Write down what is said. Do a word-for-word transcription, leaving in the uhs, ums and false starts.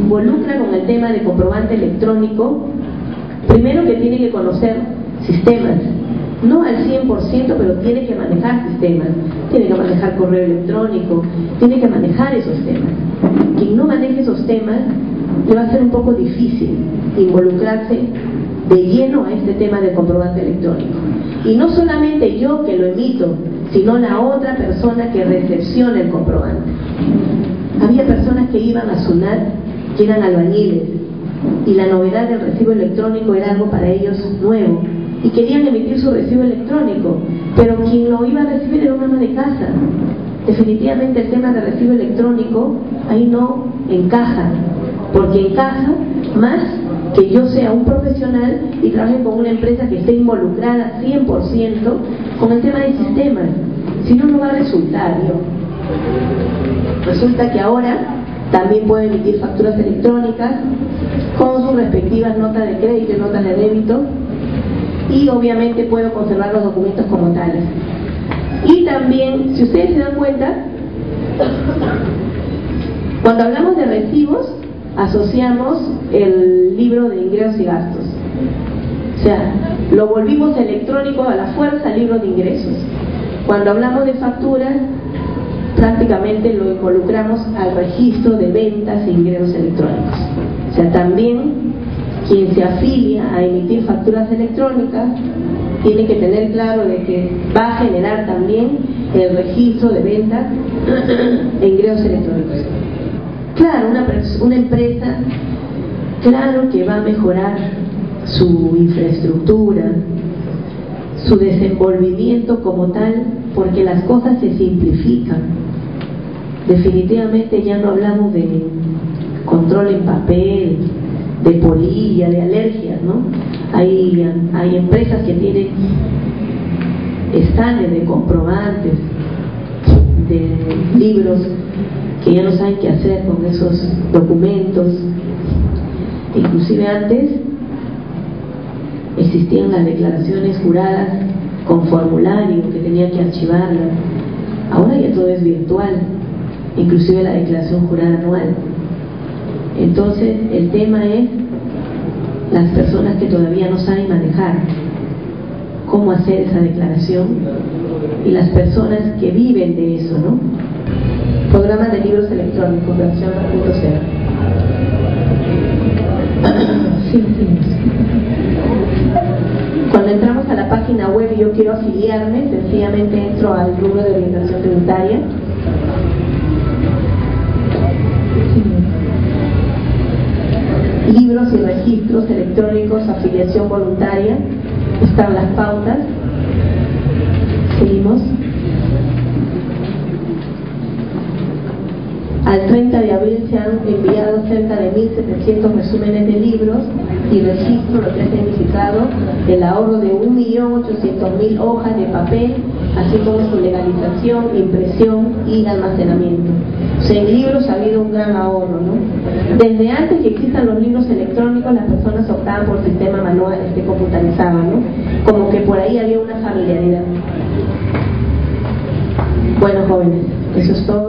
involucra con el tema de comprobante electrónico, primero que tiene que conocer sistemas, no al cien por ciento, pero tiene que manejar sistemas, tiene que manejar correo electrónico, tiene que manejar esos temas. Quien no maneje esos temas, le va a ser un poco difícil involucrarse de lleno a este tema de comprobante electrónico. Y no solamente yo que lo emito, sino la otra persona que recepciona el comprobante. Había personas que iban a SUNAT, que eran albañiles, y la novedad del recibo electrónico era algo para ellos nuevo, y querían emitir su recibo electrónico, pero quien lo iba a recibir era un ama de casa. Definitivamente el tema de recibo electrónico ahí no encaja, porque encaja más que yo sea un profesional y trabaje con una empresa que esté involucrada cien por ciento con el tema de sistemas. Si no, no va a resultar. ¿no? Resulta que ahora también puedo emitir facturas electrónicas con sus respectivas notas de crédito y notas de débito, y obviamente puedo conservar los documentos como tales. Y también, si ustedes se dan cuenta, cuando hablamos de recibos asociamos el libro de ingresos y gastos, o sea, lo volvimos electrónico a la fuerza, libro de ingresos. Cuando hablamos de facturas, prácticamente lo involucramos al registro de ventas e ingresos electrónicos. O sea, también quien se afilia a emitir facturas electrónicas tiene que tener claro de que va a generar también el registro de ventas e ingresos electrónicos. Claro, una, una empresa, claro que va a mejorar su infraestructura, su desenvolvimiento como tal, porque las cosas se simplifican. Definitivamente ya no hablamos de control en papel, de polilla, de alergias, ¿no? Hay, hay empresas que tienen estáneres de comprobantes, de libros, que ya no saben qué hacer con esos documentos. Inclusive antes existían las declaraciones juradas con formulario que tenía que archivarlas. Ahora ya todo es virtual, inclusive la declaración jurada anual. Entonces el tema es las personas que todavía no saben manejar cómo hacer esa declaración, y las personas que viven de eso, ¿no? Programas de libros electrónicos, versión dos punto cero. Sí, sí. Cuando entramos a la página web y yo quiero afiliarme, sencillamente entro al rubro de orientación tributaria. Sí. Libros y registros electrónicos, afiliación voluntaria. Están las pautas. Seguimos. Al treinta de abril se han enviado cerca de mil setecientos resúmenes de libros y registro, lo que ha significado el ahorro de un millón ochocientos mil hojas de papel, así como su legalización, impresión y almacenamiento. O sea, en libros ha habido un gran ahorro, ¿no? Desde antes que existan los libros electrónicos, las personas optaban por sistema manual, este computarizado, ¿no? Como que por ahí había una familiaridad. Bueno, jóvenes, eso es todo.